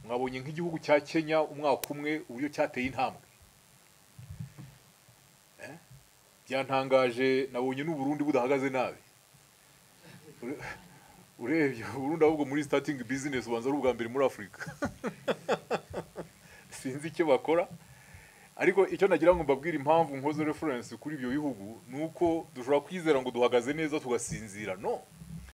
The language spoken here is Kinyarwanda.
mwabonye nk'igihugu cya Kenya umwaka umwe uburyo cyateye intambwe. Byantangaje, nabonye n'u Burundi budahagaze nabi. Urebye Burundi ahubwo muri starting business ubanza ari ubwa mbere muri Afrika. Sinzi icyo bakora, ariko icyo nagira ngo mbabwire impamvu nkoze reference kuri ibyo bihugu nuko dushobora kwizera ngo duhagaze neza tugasinzira. No,